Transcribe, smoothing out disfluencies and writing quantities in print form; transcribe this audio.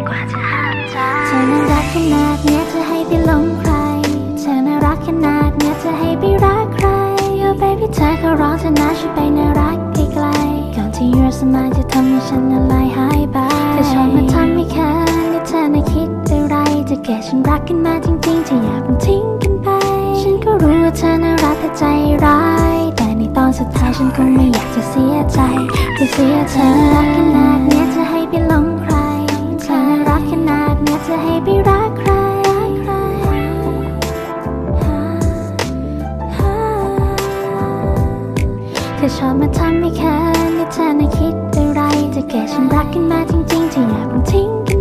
กว่าจะห้ามใจเธอน่ารักขนาดเนี้ยจะให้ไปหลงใครเธอน่ารักขนาดเนี้ยจะให้ไปรักใคร Oh baby เธอขอร้องเธอนะช่วยไปน่ารักไกลๆก่อนที่your smileจะทำให้ฉันละลายหายไปเธอชอบมาทำให้คันและเธอน่ะคิดอะไรจะแก่ฉันรักกันมาจริงๆจะอย่าเพิ่งทิ้งกันไปฉันก็รู้ว่าเธอน่ารักแต่ใจร้ายแต่ในตอนสุดท้ายฉันคงไม่อยากจะเสียใจจะเสียเธอรักขนาดเนี้ยจะให้ไปหลงใครเธอน่ารักขนาดเนี้ยจะให้ไปรักใครเธอชอบมาทำให้เขินและเธอน่ะคิดอะไรจะแก่ฉันรักกันมาจริงๆจะอย่าเพิ่งทิ้ง